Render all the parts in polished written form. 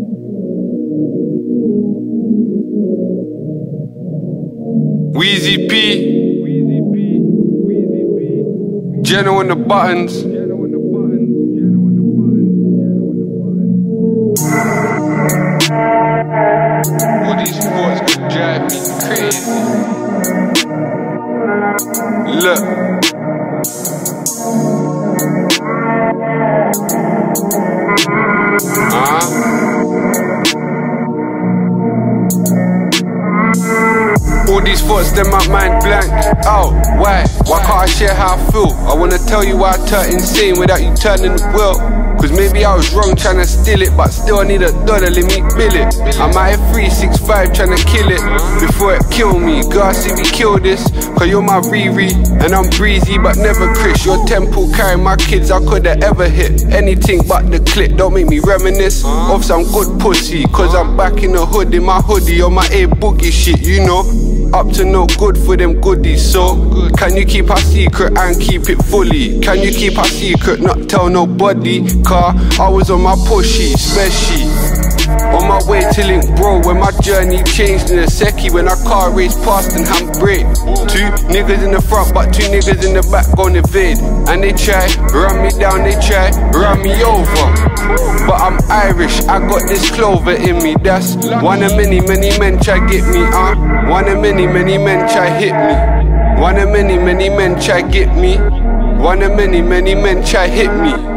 Weezy P, Jenno on the buttons. All these thoughts could drive me crazy. Look. All these thoughts, then my mind blank. Oh, why? Why can't I share how I feel? I wanna tell you why I turn insane without you turning the wheel. Cause maybe I was wrong trying to steal it, but still I need $1, let me bill it. I'm at 365 trying to kill it before it kill me. God, see me kill this, cause you're my Riri, and I'm breezy but never Chris. Your temple carrying my kids, I coulda ever hit anything but the clip. Don't make me reminisce of some good pussy, cause I'm back in the hood in my hoodie on my A boogie shit, you know. Up to no good for them goodies, so can you keep our secret and keep it fully? Can you keep our secret, not tell nobody? Car, I was on my pushy, special on my way to Link Bro, when my journey changed in a secchi, when our car raced past and handbrake. 2 niggas in the front but 2 niggas in the back gon' evade. And they try, run me down, they try, run me over. But I'm Irish, I got this clover in me. That's one of many men try get me, one of many men try hit me. One of many men try get me. One of many men try hit me.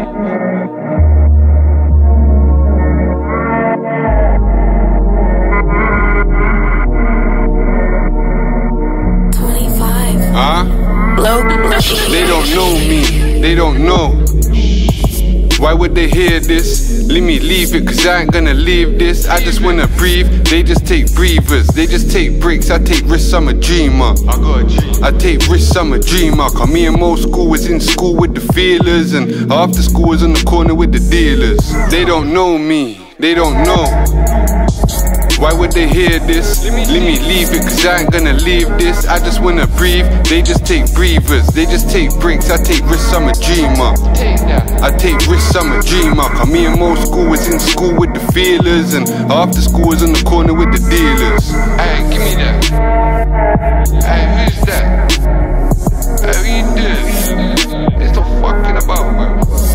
They don't know me, they don't know. Why would they hear this? Let me leave it, cause I ain't gonna leave this. I just wanna breathe, they just take breathers. They just take breaks, I take risks, I'm a dreamer. I got a dream. I take risks, I'm a dreamer. Cause me and Mo School was in school with the feelers, and after school was on the corner with the dealers. They don't know me, they don't know. Why would they hear this? Let me leave it, cause I ain't gonna leave this. I just wanna breathe, they just take breathers. They just take breaks, I take risks, I'm a dreamer. I take risks, I'm a dreamer. Cause me and Mo School was in school with the feelers, and after school was on the corner with the dealers. Hey, give me that. Hey, who's that? Hey, what you doing? It's the fucking about, bro.